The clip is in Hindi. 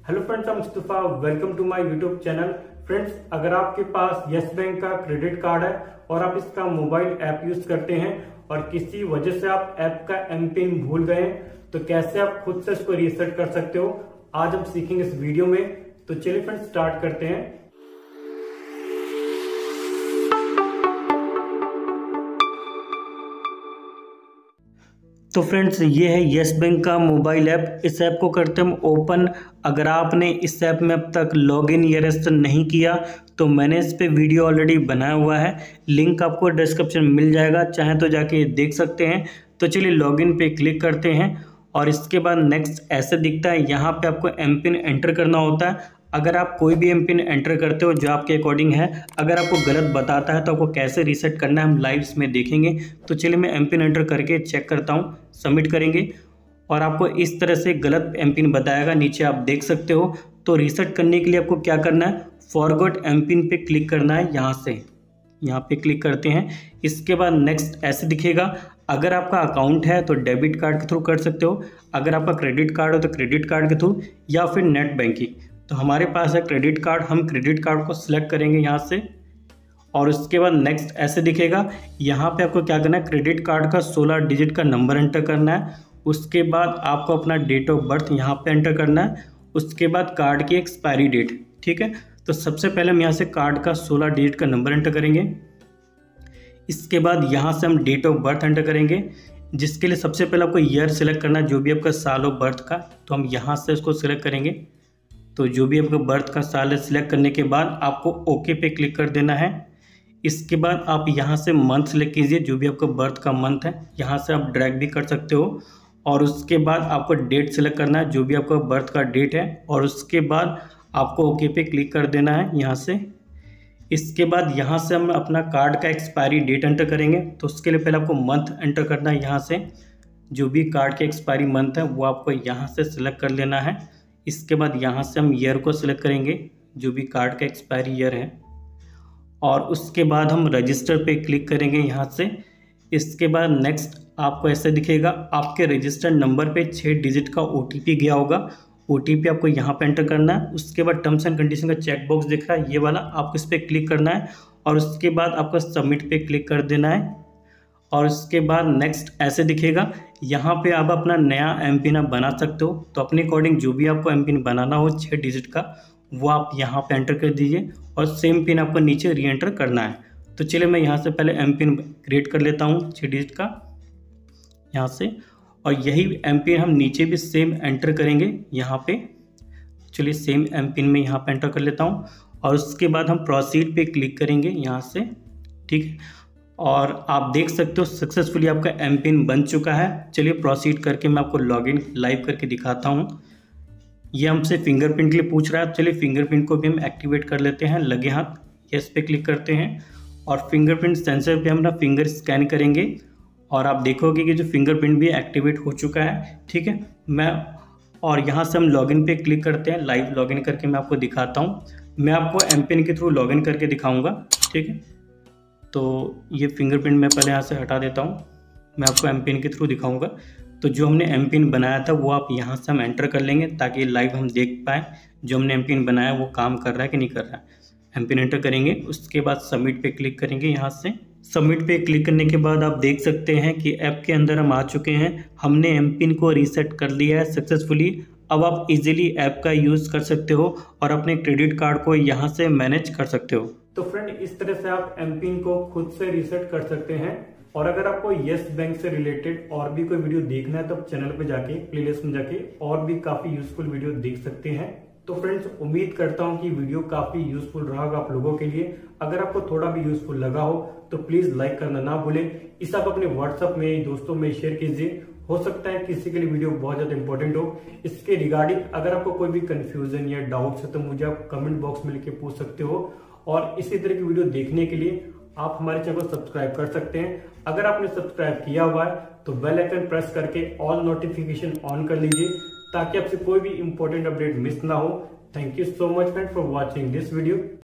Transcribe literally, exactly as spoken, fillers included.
Hello friends, I am Mustafa. Welcome to my YouTube channel. Friends, अगर आपके पास यस बैंक का क्रेडिट कार्ड है और आप इसका मोबाइल ऐप यूज करते हैं और किसी वजह से आप ऐप का एम पिन भूल गए तो कैसे आप खुद से इसको रीसेट कर सकते हो, आज हम सीखेंगे इस वीडियो में। तो चलिए फ्रेंड्स स्टार्ट करते हैं। तो फ्रेंड्स, ये है यस बैंक का मोबाइल ऐप। इस ऐप को करते हम ओपन। अगर आपने इस ऐप में अब तक लॉगिन या रजिस्टर नहीं किया तो मैंने इस पे वीडियो ऑलरेडी बनाया हुआ है, लिंक आपको डिस्क्रिप्शन में मिल जाएगा, चाहे तो जाके देख सकते हैं। तो चलिए लॉगिन पे क्लिक करते हैं और इसके बाद नेक्स्ट ऐसे दिखता है। यहाँ पे आपको एम पिन एंटर करना होता है। अगर आप कोई भी एम पिन एंटर करते हो जो आपके अकॉर्डिंग है, अगर आपको गलत बताता है तो आपको कैसे रीसेट करना है हम लाइव इसमें देखेंगे। तो चलिए मैं एम पिन एंटर करके चेक करता हूँ, सबमिट करेंगे और आपको इस तरह से गलत एम पिन बताएगा, नीचे आप देख सकते हो। तो रीसेट करने के लिए आपको क्या करना है, फॉरगॉट एम पिन पे क्लिक करना है। यहाँ से यहाँ पे क्लिक करते हैं। इसके बाद नेक्स्ट ऐसे दिखेगा। अगर आपका अकाउंट है तो डेबिट कार्ड के थ्रू कर सकते हो, अगर आपका क्रेडिट कार्ड हो तो क्रेडिट कार्ड के थ्रू या फिर नेट बैंकिंग। तो हमारे पास है क्रेडिट कार्ड, हम क्रेडिट कार्ड को सिलेक्ट करेंगे यहाँ से और उसके बाद नेक्स्ट ऐसे दिखेगा। यहाँ पे आपको क्या करना है, क्रेडिट कार्ड का सोलह डिजिट का नंबर एंटर करना है। उसके बाद आपको अपना डेट ऑफ बर्थ यहाँ पे एंटर करना है। उसके बाद कार्ड की एक्सपायरी डेट, ठीक है। तो सबसे पहले हम यहाँ से कार्ड का सोलह डिजिट का नंबर एंटर करेंगे। इसके बाद यहाँ से हम डेट ऑफ बर्थ एंटर करेंगे, जिसके लिए सबसे पहले आपको ईयर सेलेक्ट करना है, जो भी आपका साल ऑफ बर्थ का। तो हम यहाँ से इसको सिलेक्ट करेंगे। तो जो भी आपका बर्थ का साल है, सिलेक्ट करने के बाद आपको ओके पे क्लिक कर देना है। इसके बाद आप यहाँ से मंथ सेलेक्ट कीजिए, जो भी आपका बर्थ का मंथ है, यहाँ से आप ड्रैग भी कर सकते हो। और उसके बाद आपको डेट सेलेक्ट करना है, जो भी आपका बर्थ का डेट है, और उसके बाद आपको ओके पे क्लिक कर देना है यहाँ से। इसके बाद यहाँ से हम अपना कार्ड का एक्सपायरी डेट एंटर करेंगे। तो उसके लिए पहले आपको मंथ एंटर करना है। यहाँ से जो भी कार्ड के एक्सपायरी मंथ है वो आपको यहाँ से सिलेक्ट कर लेना है। इसके बाद यहाँ से हम ईयर को सिलेक्ट करेंगे, जो भी कार्ड का एक्सपायरी ईयर है, और उसके बाद हम रजिस्टर पे क्लिक करेंगे यहाँ से। इसके बाद नेक्स्ट आपको ऐसे दिखेगा, आपके रजिस्टर्ड नंबर पे छः डिजिट का ओटीपी गया होगा। ओटीपी आपको यहाँ पे एंटर करना है। उसके बाद टर्म्स एंड कंडीशन का चेक बॉक्स दिख रहा है, ये वाला आपको इस पर क्लिक करना है और उसके बाद आपको सबमिट पे क्लिक कर देना है। और उसके बाद नेक्स्ट ऐसे दिखेगा। यहाँ पे आप अपना नया एम पिन आप बना सकते हो। तो अपने अकॉर्डिंग जो भी आपको एम पिन बनाना हो छः डिजिट का, वो आप यहाँ पे एंटर कर दीजिए और सेम पिन आपको नीचे री एंटर करना है। तो चलिए मैं यहाँ से पहले एम पिन क्रिएट कर लेता हूँ छः डिजिट का यहाँ से, और यही एम पिन हम नीचे भी सेम एंटर करेंगे यहाँ पे। चलिए सेम एम पिन में यहाँ पे एंटर कर लेता हूँ और उसके बाद हम प्रोसीड पे क्लिक करेंगे यहाँ से, ठीक है। और आप देख सकते हो सक्सेसफुली आपका एम पिन बन चुका है। चलिए प्रोसीड करके मैं आपको लॉगिन लाइव करके दिखाता हूँ। ये हमसे फिंगरप्रिंट के लिए पूछ रहा है। चलिए फिंगरप्रिंट को भी हम एक्टिवेट कर लेते हैं। लगे हाथ यस पे क्लिक करते हैं और फिंगरप्रिंट सेंसर पे हम ना फिंगर स्कैन करेंगे और आप देखोगे कि जो फिंगरप्रिंट भी एक्टिवेट हो चुका है, ठीक है। मैं और यहाँ से हम लॉगिन पे क्लिक करते हैं। लाइव लॉगिन करके मैं आपको दिखाता हूँ। मैं आपको एम पिन के थ्रू लॉगिन करके दिखाऊँगा, ठीक है। तो ये फिंगरप्रिंट मैं पहले यहाँ से हटा देता हूँ, मैं आपको एम पिन के थ्रू दिखाऊंगा। तो जो हमने एम पिन बनाया था वो आप यहाँ से हम एंटर कर लेंगे, ताकि लाइव हम देख पाएँ जो हमने एम पिन बनाया वो काम कर रहा है कि नहीं कर रहा है। एम पिन एंटर करेंगे, उसके बाद सबमिट पे क्लिक करेंगे। यहाँ से सबमिट पे क्लिक करने के बाद आप देख सकते हैं कि ऐप के अंदर हम आ चुके हैं। हमने एम पिन को रीसेट कर लिया है सक्सेसफुली। अब आप इजीली ऐप का यूज़ कर सकते हो और अपने क्रेडिट कार्ड को यहाँ से मैनेज कर सकते हो। तो फ्रेंड, इस तरह से आप एम पिन को खुद से रीसेट कर सकते हैं। और अगर आपको यस बैंक से रिलेटेड और भी कोई वीडियो देखना है तो आप चैनल पे जाके प्लेलिस्ट में जाके और भी काफी यूजफुल वीडियो देख सकते हैं। तो फ्रेंड्स, उम्मीद करता हूं कि वीडियो काफी यूजफुल रहा होगा आप लोगों के लिए। अगर आपको थोड़ा भी यूजफुल लगा हो तो प्लीज लाइक करना ना भूलें। इसे आप अपने व्हाट्सएप में दोस्तों में शेयर कीजिए, हो सकता है किसी के लिए वीडियो बहुत ज्यादा इंपॉर्टेंट हो। इसके रिगार्डिंग अगर आपको कोई भी कंफ्यूजन या डाउट्स है तो मुझे आप कमेंट बॉक्स में लिख के पूछ सकते हो। और इसी तरह की वीडियो देखने के लिए आप हमारे चैनल को सब्सक्राइब कर सकते हैं। अगर आपने सब्सक्राइब किया हुआ है तो बेल आइकन प्रेस करके ऑल नोटिफिकेशन ऑन कर लीजिए, ताकि आपसे कोई भी इंपॉर्टेंट अपडेट मिस ना हो। Thank you so much friend for watching this video.